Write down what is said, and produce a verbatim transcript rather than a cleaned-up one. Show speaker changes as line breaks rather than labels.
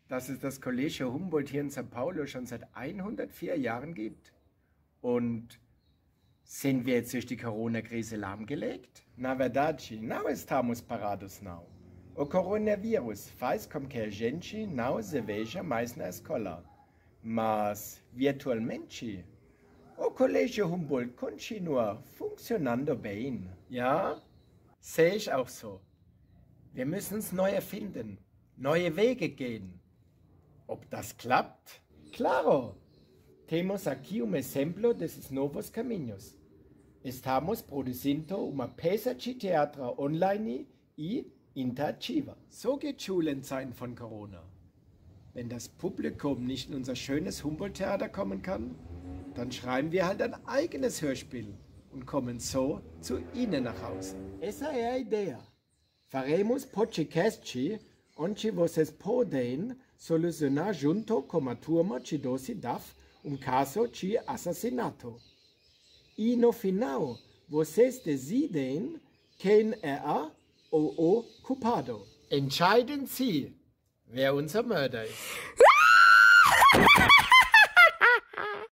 dass es das Collegio Humboldt hier in São Paulo schon seit hundertvier Jahren gibt. Und sind wir jetzt durch die Corona-Krise lahmgelegt? Na verdade, não estamos parados não. O coronavírus faz com que a gente não se veja mais na escola. Mas, virtualmente, o Collegio Humboldt continua funcionando bem. Ja, sehe ich auch so. Wir müssen uns neu erfinden, neue Wege gehen. Ob das klappt? Claro! Temos aqui um exemplo desses novos caminhos. Estamos produzindo uma peça de teatro online e interativa. So geht Schule in Zeiten von Corona. Wenn das Publikum nicht in unser schönes Humboldt-Theater kommen kann, dann schreiben wir halt ein eigenes Hörspiel und kommen so zu Ihnen nach Hause. Essa é a ideia. Faremos podcast onde vocês podem solucionar junto com a turma de doce D A F um caso de assassinato. E no final, vocês decidem quem é a ou o culpado. Entscheiden Sie, wer unser Mörder ist.